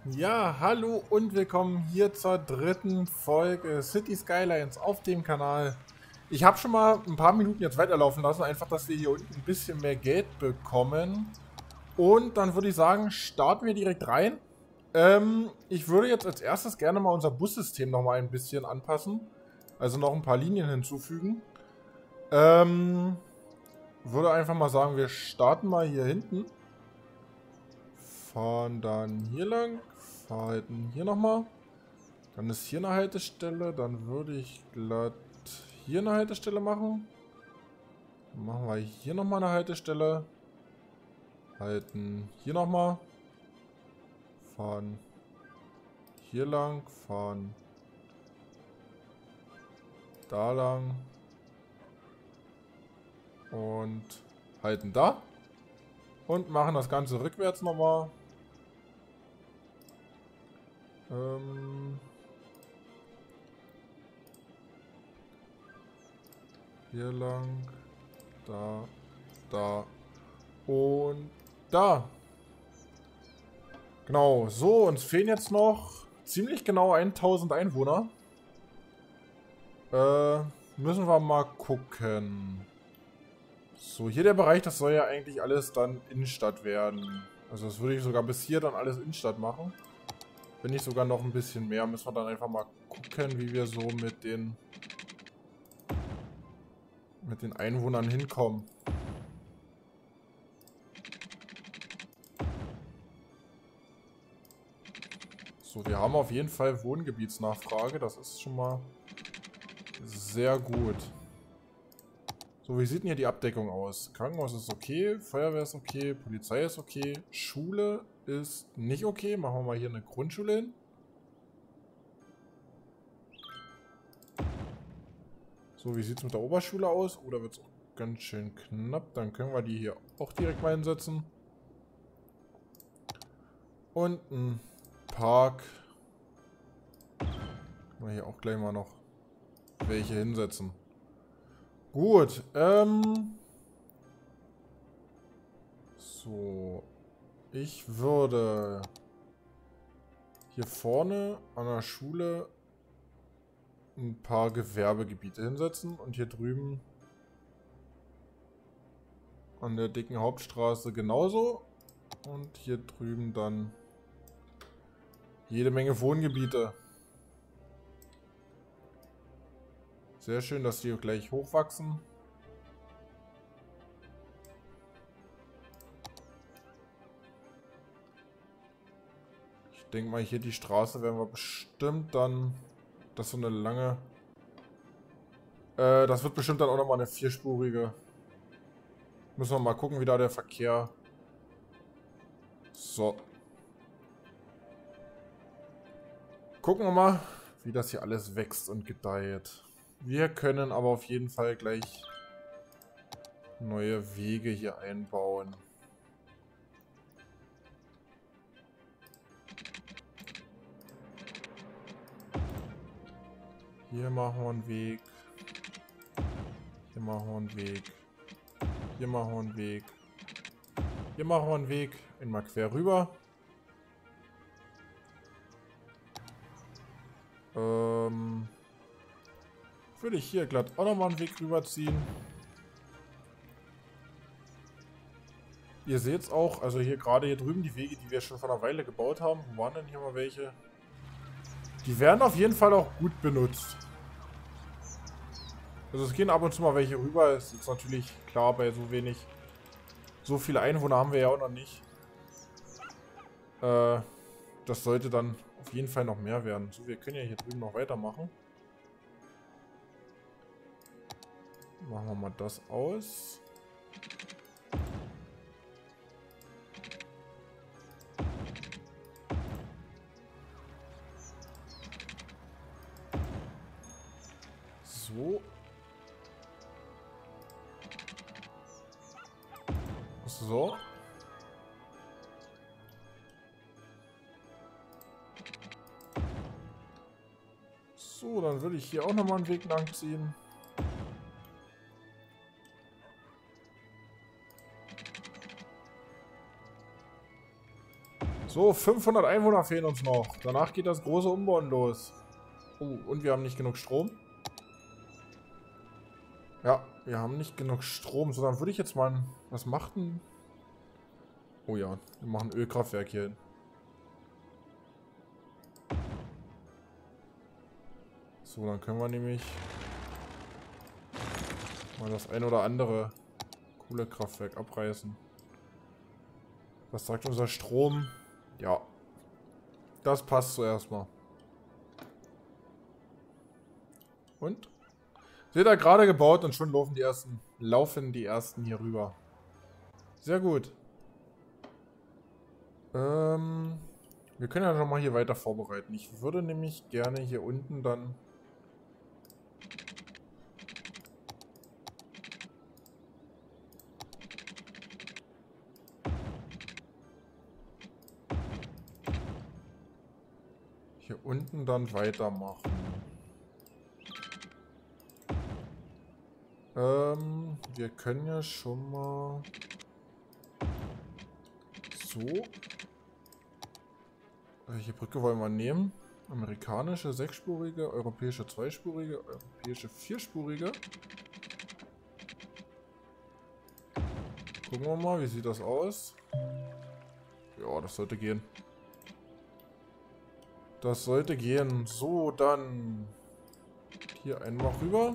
Ja, hallo und willkommen hier zur dritten Folge City Skylines auf dem Kanal. Ich habe schon mal ein paar Minuten jetzt weiterlaufen lassen, einfach, dass wir hier unten ein bisschen mehr Geld bekommen. Und dann würde ich sagen, starten wir direkt rein. Ich würde jetzt als erstes gerne mal unser Bussystem noch mal ein bisschen anpassen. Also noch ein paar Linien hinzufügen. Würde einfach mal sagen, wir starten mal hier hinten. Fahren dann hier lang, fahren hier nochmal. Dann ist hier eine Haltestelle. Dann würde ich glatt hier eine Haltestelle machen. Dann machen wir hier nochmal eine Haltestelle. Halten hier nochmal. Fahren hier lang. Fahren da lang. Und halten da. Und machen das Ganze rückwärts nochmal. Hier lang. Da. Da. Und da. Genau, so, uns fehlen jetzt noch ziemlich genau 1000 Einwohner. Müssen wir mal gucken. So, hier der Bereich, das soll ja eigentlich alles dann Innenstadt werden. Also das würde ich sogar bis hier dann alles Innenstadt machen. Wenn nicht sogar noch ein bisschen mehr, müssen wir dann einfach mal gucken, wie wir so mit den Einwohnern hinkommen. So, wir haben auf jeden Fall Wohngebietsnachfrage. Das ist schon mal sehr gut. So, wie sieht denn hier die Abdeckung aus? Krankenhaus ist okay, Feuerwehr ist okay, Polizei ist okay, Schule ist nicht okay. Machen wir mal hier eine Grundschule hin. So, wie sieht es mit der Oberschule aus? Oh, da wird es auch ganz schön knapp. Dann können wir die hier auch direkt mal hinsetzen. Und ein Park. Können wir hier auch gleich mal noch welche hinsetzen. Gut, so. Ich würde hier vorne an der Schule ein paar Gewerbegebiete hinsetzen und hier drüben an der dicken Hauptstraße genauso und hier drüben dann jede Menge Wohngebiete. Sehr schön, dass die gleich hochwachsen. Ich denke mal, hier die Straße werden wir bestimmt dann, das ist so eine lange, das wird bestimmt dann auch nochmal eine vierspurige. Müssen wir mal gucken, wie da der Verkehr. So. Gucken wir mal, wie das hier alles wächst und gedeiht. Wir können aber auf jeden Fall gleich neue Wege hier einbauen. Hier machen wir einen Weg. Hier machen wir einen Weg. Hier machen wir einen Weg. Hier machen wir einen Weg. Einmal quer rüber. Würde ich hier glatt auch nochmal einen Weg rüberziehen. Ihr seht es auch, also hier gerade hier drüben die Wege, die wir schon vor einer Weile gebaut haben. Wo waren denn hier mal welche? Die werden auf jeden Fall auch gut benutzt. Also es gehen ab und zu mal welche rüber. Ist jetzt natürlich klar, bei so wenig. So viele Einwohner haben wir ja auch noch nicht. Das sollte dann auf jeden Fall noch mehr werden. So, wir können ja hier drüben noch weitermachen. Machen wir mal das aus. So. So. So, dann würde ich hier auch nochmal einen Weg lang ziehen. So, 500 Einwohner fehlen uns noch. Danach geht das große Umbauen los. Oh, und wir haben nicht genug Strom. Ja, wir haben nicht genug Strom. So, dann würde ich jetzt mal... Was macht denn... Oh ja, wir machen ein Ölkraftwerk hier hin. So, dann können wir nämlich mal das ein oder andere Kohlekraftwerk abreißen. Was sagt unser Strom? Ja, das passt zuerst mal. Und? Seht ihr, gerade gebaut und schon laufen die ersten hier rüber. Sehr gut. Wir können ja schon mal hier weiter vorbereiten. Ich würde nämlich gerne hier unten dann... Hier unten dann weitermachen. Wir können ja schon mal... So. Welche Brücke wollen wir nehmen? Amerikanische sechsspurige, europäische zweispurige, europäische vierspurige. Gucken wir mal, wie sieht das aus? Ja, das sollte gehen. Das sollte gehen. So, dann hier einmal rüber.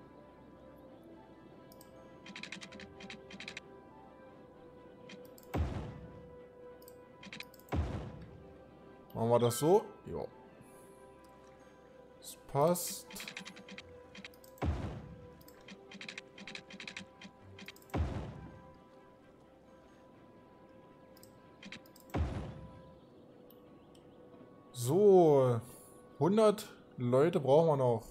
Machen wir das so? Ja. Das passt. So. 100 Leute brauchen wir noch.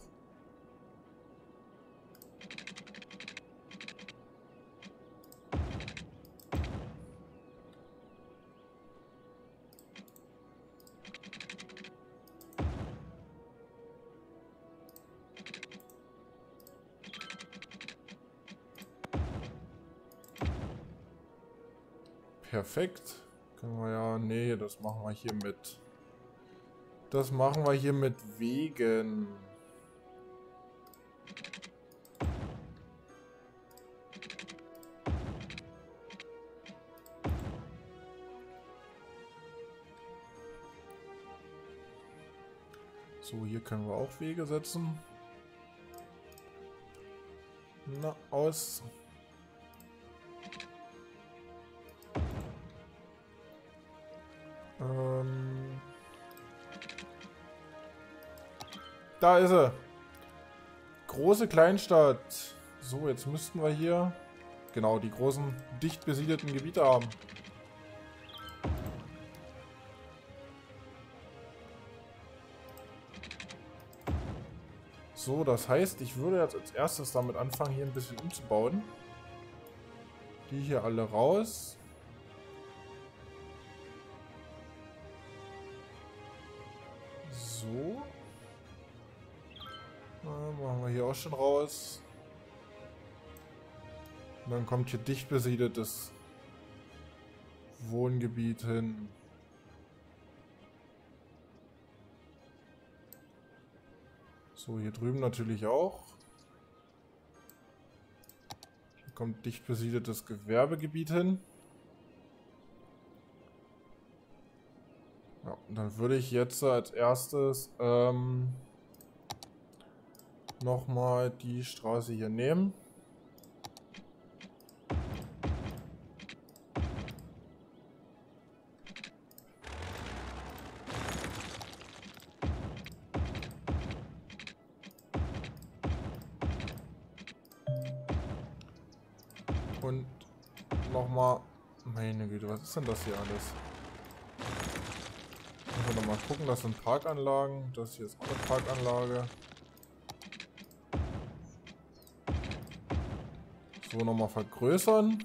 Perfekt. Können wir ja... Nee, das machen wir hier mit... Das machen wir hier mit Wegen. So, hier können wir auch Wege setzen. Na, aus. Da ist er. Große Kleinstadt. So, jetzt müssten wir hier genau die großen, dicht besiedelten Gebiete haben. So, das heißt, ich würde jetzt als erstes damit anfangen, hier ein bisschen umzubauen. Die hier alle raus. So. Machen wir hier auch schon raus. Und dann kommt hier dicht besiedeltes Wohngebiet hin. So, hier drüben natürlich auch. Hier kommt dicht besiedeltes Gewerbegebiet hin. Ja, und dann würde ich jetzt als erstes nochmal die Straße hier nehmen. Und nochmal... Meine Güte, was ist denn das hier alles? Müssen wir nochmal gucken, das sind Parkanlagen. Das hier ist auch eine Parkanlage. So, nochmal vergrößern.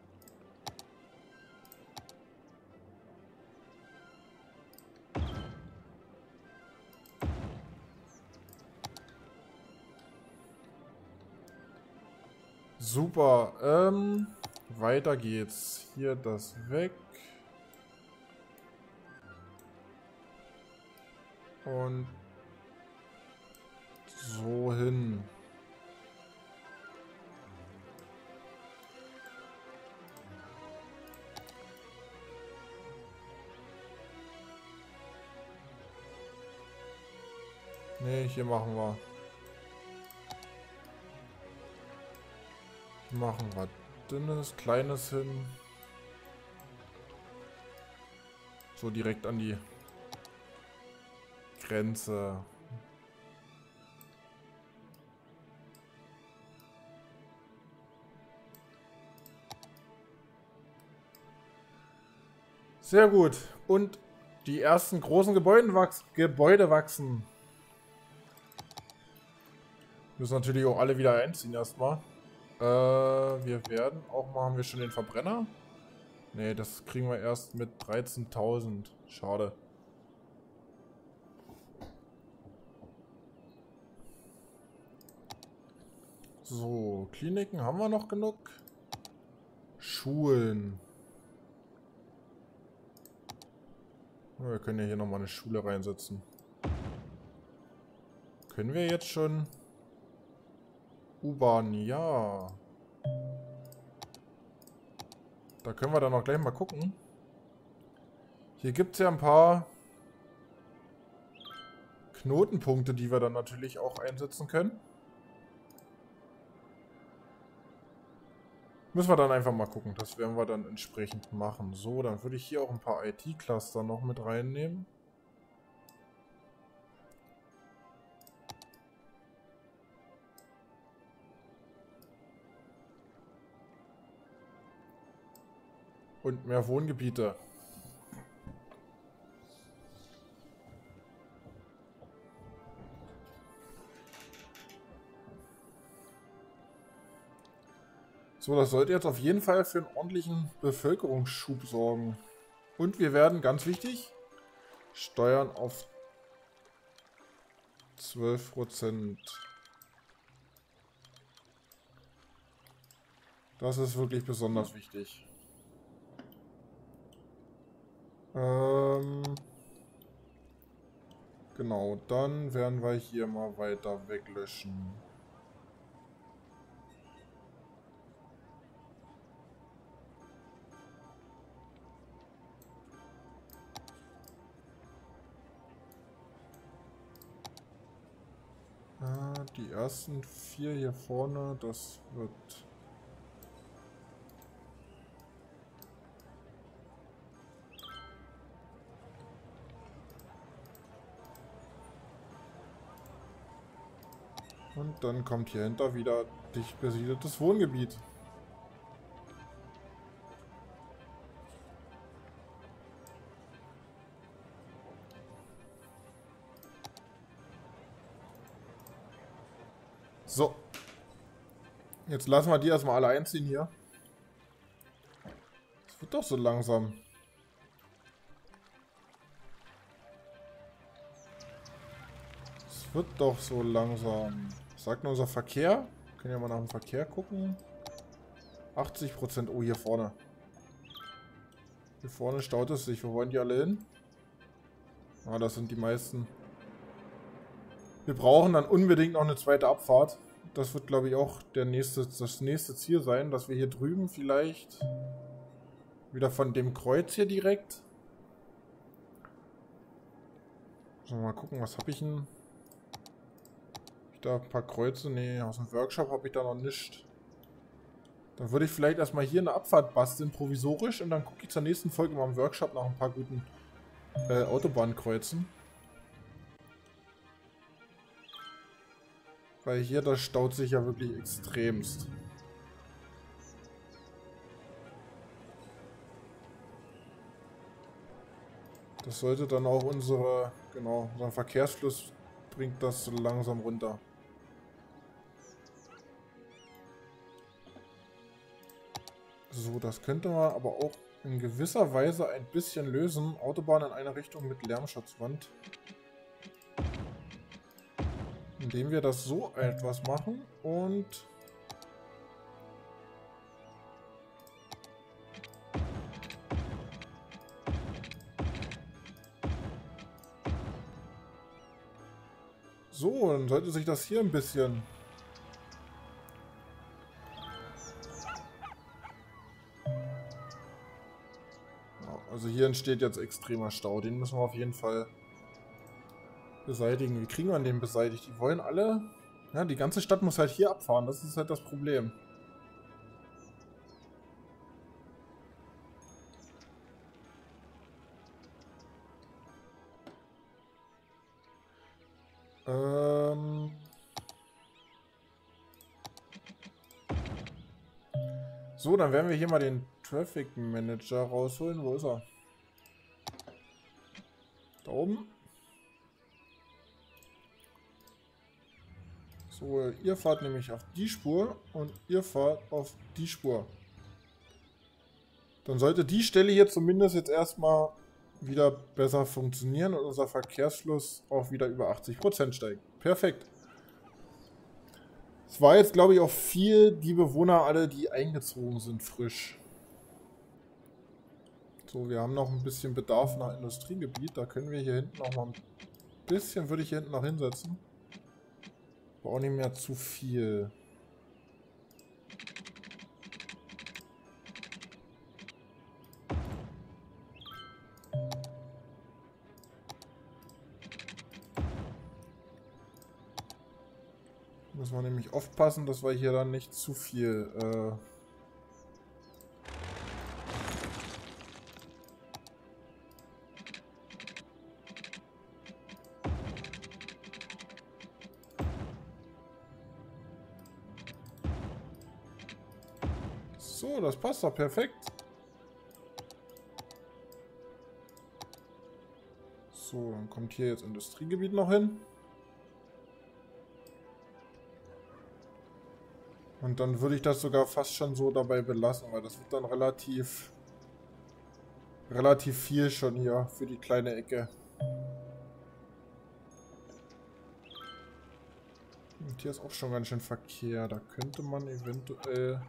Super. Weiter geht's. Hier das weg. Und so hin. Nee, hier machen wir. Hier machen wir dünnes, kleines hin. So direkt an die Grenze. Sehr gut. Und die ersten großen Gebäude wachsen. Müssen natürlich auch alle wieder einziehen erstmal. Wir werden auch mal, haben wir schon den Verbrenner? Ne, das kriegen wir erst mit 13.000. Schade. So, Kliniken haben wir noch genug. Schulen. Wir können ja hier nochmal eine Schule reinsetzen. Können wir jetzt schon... U-Bahn, ja. Da können wir dann auch gleich mal gucken. Hier gibt es ja ein paar Knotenpunkte, die wir dann natürlich auch einsetzen können. Müssen wir dann einfach mal gucken. Das werden wir dann entsprechend machen. So, dann würde ich hier auch ein paar IT-Cluster noch mit reinnehmen. Und mehr Wohngebiete. So, das sollte jetzt auf jeden Fall für einen ordentlichen Bevölkerungsschub sorgen. Und wir werden, ganz wichtig, Steuern auf 12%. Das ist wirklich besonders wichtig. Genau, dann werden wir hier mal weiter weglöschen. Die ersten 4 hier vorne, das wird... Und dann kommt hier hinter wieder dicht besiedeltes Wohngebiet. So. Jetzt lassen wir die erstmal alle einziehen hier. Es wird doch so langsam. Es wird doch so langsam. Was sagt denn unser Verkehr? Können ja mal nach dem Verkehr gucken. 80%. Oh, hier vorne. Hier vorne staut es sich. Wo wollen die alle hin? Ah, das sind die meisten. Wir brauchen dann unbedingt noch eine zweite Abfahrt. Das wird, glaube ich, auch das nächste Ziel sein, dass wir hier drüben vielleicht wieder von dem Kreuz hier direkt. So, mal gucken, was habe ich denn? Hab ich da ein paar Kreuze? Ne, aus dem Workshop habe ich da noch nichts. Dann würde ich vielleicht erstmal hier eine Abfahrt basteln, provisorisch. Und dann gucke ich zur nächsten Folge mal im Workshop nach ein paar guten Autobahnkreuzen. Weil hier, das staut sich ja wirklich extremst. Das sollte dann auch unseren Verkehrsfluss bringt das so langsam runter. So, das könnte man aber auch in gewisser Weise ein bisschen lösen. Autobahn in eine Richtung mit Lärmschutzwand. Indem wir das so etwas machen und So, dann sollte sich das hier ein bisschen... Ja, also hier entsteht jetzt extremer Stau. Den müssen wir auf jeden Fall beseitigen. Wie kriegen wir den beseitigt? Die wollen alle... Ja, die ganze Stadt muss halt hier abfahren. Das ist halt das Problem. So, dann werden wir hier mal den Traffic Manager rausholen. Wo ist er? Da oben. So, ihr fahrt nämlich auf die Spur und ihr fahrt auf die Spur. Dann sollte die Stelle hier zumindest jetzt erstmal wieder besser funktionieren und unser Verkehrsfluss auch wieder über 80% steigen. Perfekt. Es war jetzt, glaube ich, auch viel die Bewohner alle, die eingezogen sind, frisch. So, wir haben noch ein bisschen Bedarf nach Industriegebiet. Da können wir hier hinten noch mal ein bisschen, würde ich hier hinten noch hinsetzen. Aber auch nicht mehr zu viel. Müssen wir nämlich aufpassen, dass wir hier dann nicht zu viel So, das passt doch perfekt. So, dann kommt hier jetzt Industriegebiet noch hin. Und dann würde ich das sogar fast schon so dabei belassen, weil das wird dann relativ viel schon hier für die kleine Ecke. Und hier ist auch schon ganz schön Verkehr. Da könnte man eventuell...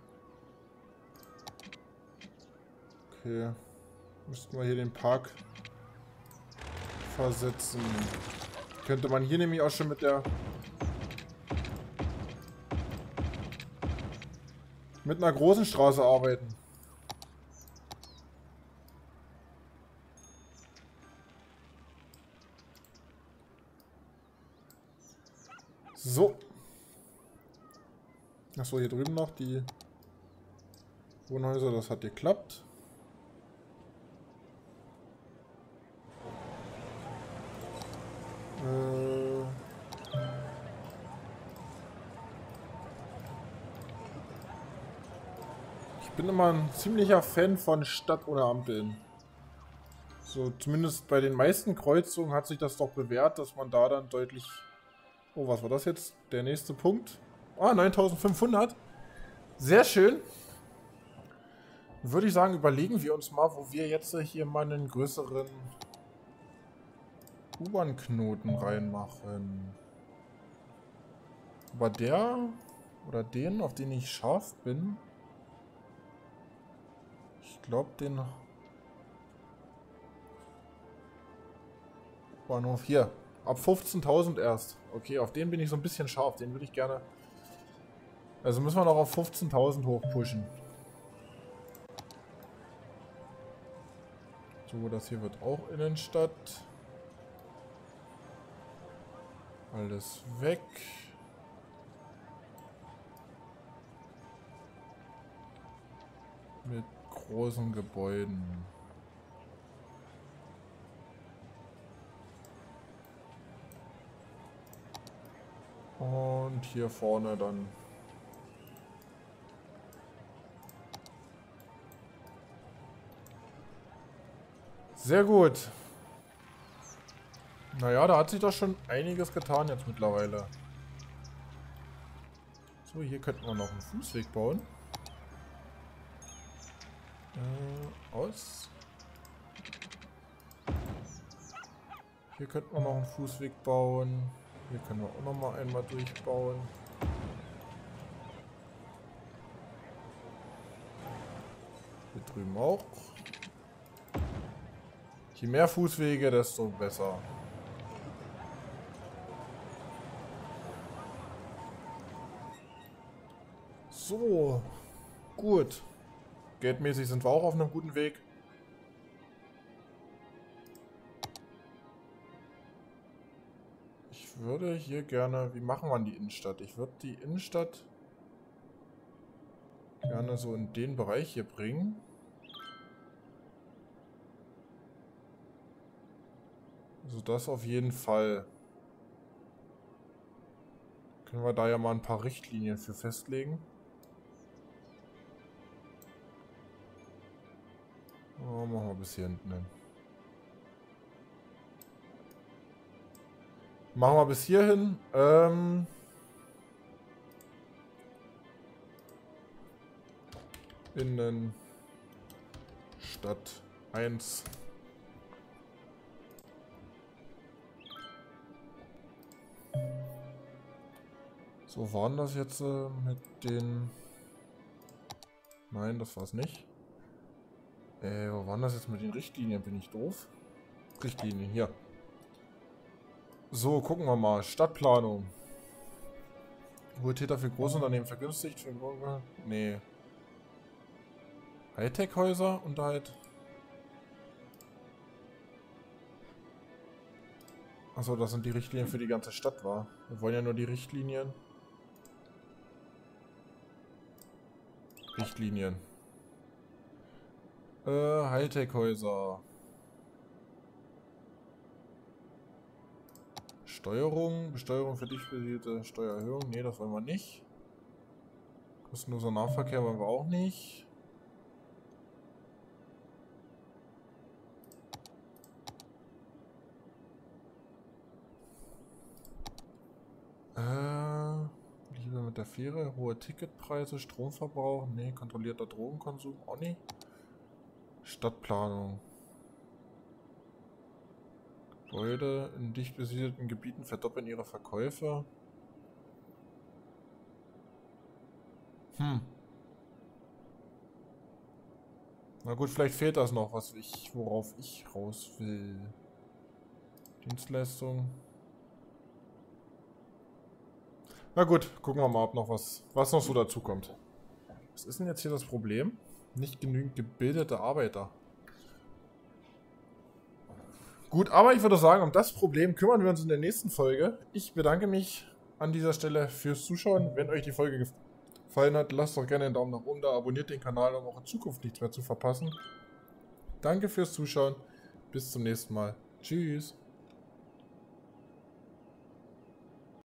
Okay. Müssten wir hier den Park versetzen. Könnte man hier nämlich auch schon mit einer großen Straße arbeiten. So. Achso, hier drüben noch die Wohnhäuser, das hat geklappt. Ich bin immer ein ziemlicher Fan von Stadt ohne Ampeln. So, zumindest bei den meisten Kreuzungen hat sich das doch bewährt, dass man da dann deutlich... Oh, was war das jetzt? Der nächste Punkt. Ah, 9500. Sehr schön. Würde ich sagen, überlegen wir uns mal, wo wir jetzt hier mal einen größeren U-Bahn-Knoten reinmachen. Aber der oder den, auf den ich scharf bin, ich glaube den Bahnhof hier. Ab 15.000 erst. Okay, auf den bin ich so ein bisschen scharf. Den würde ich gerne... Also müssen wir noch auf 15.000 hochpushen. So, das hier wird auch Innenstadt. Alles weg. Mit großen Gebäuden. Und hier vorne dann. Sehr gut. Naja, da hat sich doch schon einiges getan jetzt mittlerweile. So, hier könnten wir noch einen Fußweg bauen. Aus. Hier könnten wir noch einen Fußweg bauen. Hier können wir auch noch mal einmal durchbauen. Hier drüben auch. Je mehr Fußwege, desto besser. So, gut. Geldmäßig sind wir auch auf einem guten Weg. Ich würde hier gerne... Wie machen wir die Innenstadt? Ich würde die Innenstadt gerne so in den Bereich hier bringen. Also das auf jeden Fall. Können wir da ja mal ein paar Richtlinien für festlegen. Oh, machen wir bis hier hinten hin. Machen wir bis hierhin. Innenstadt 1. So, waren das jetzt mit den... Nein, das war es nicht. Wo waren das jetzt mit den Richtlinien? Bin ich doof? Richtlinien, hier. So, gucken wir mal. Stadtplanung. Wohltäter für Großunternehmen vergünstigt. Für Bürger. Nee. Hightech-Häuser und halt... Achso, das sind die Richtlinien für die ganze Stadt, war. Wir wollen ja nur die Richtlinien. Hightech-Häuser. Besteuerung für dich basierte Steuererhöhung. Nee, das wollen wir nicht. Kostenloser Nahverkehr wollen wir auch nicht. Liebe mit der Fähre, hohe Ticketpreise, Stromverbrauch, nee, kontrollierter Drogenkonsum, auch nicht. Stadtplanung. Gebäude in dicht besiedelten Gebieten verdoppeln ihre Verkäufe. Na gut, vielleicht fehlt das noch, worauf ich raus will. Dienstleistung. Na gut, gucken wir mal, ob noch was noch so dazu kommt. Was ist denn jetzt hier das Problem? Nicht genügend gebildete Arbeiter. Gut, aber ich würde sagen, um das Problem kümmern wir uns in der nächsten Folge. Ich bedanke mich an dieser Stelle fürs Zuschauen. Wenn euch die Folge gefallen hat, lasst doch gerne einen Daumen nach oben da, abonniert den Kanal, um auch in Zukunft nichts mehr zu verpassen. Danke fürs Zuschauen. Bis zum nächsten Mal. Tschüss.